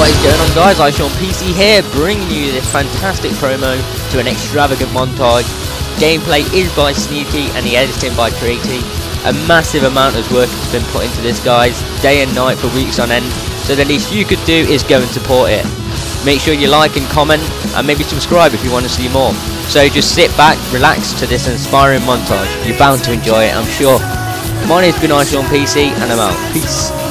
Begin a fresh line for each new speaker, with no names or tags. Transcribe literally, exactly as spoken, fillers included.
What is going on, guys? I'm Sean P C here, bringing you this fantastic promo to an extravagant montage. Gameplay is by Sneaky and the editing by Creaty. A massive amount of work has been put into this, guys, day and night for weeks on end, so the least you could do is go and support it. Make sure you like and comment, and maybe subscribe if you want to see more. So just sit back, relax to this inspiring montage. You're bound to enjoy it, I'm sure. My name's been Sean P C, and I'm out. Peace.